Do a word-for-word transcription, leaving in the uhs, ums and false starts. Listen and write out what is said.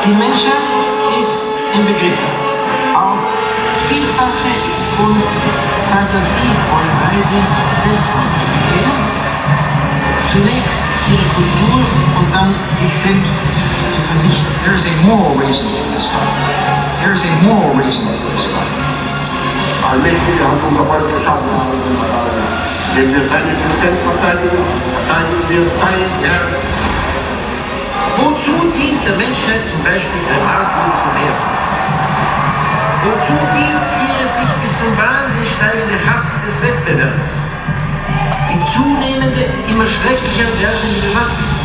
Die Menschheit ist im Begriff, auf vielfache und fantasievolle Weise Selbstmord zu begehen, zunächst ihre Kultur und dann sich selbst zu vernichten. There is a moral reason for this fight. There is a moral reason for this fight. Allmächtige hat unser Volk geschaffen. Wenn wir seine Existenz verteidigen, verteidigen wir sein Herr. Wozu dient der Menschheit zum Beispiel der maßlose Vermehrung? Wozu dient ihre sich bis zum Wahnsinn steigende Hass des Wettbewerbs? Die zunehmende, immer schrecklicher werdende Bewaffnung?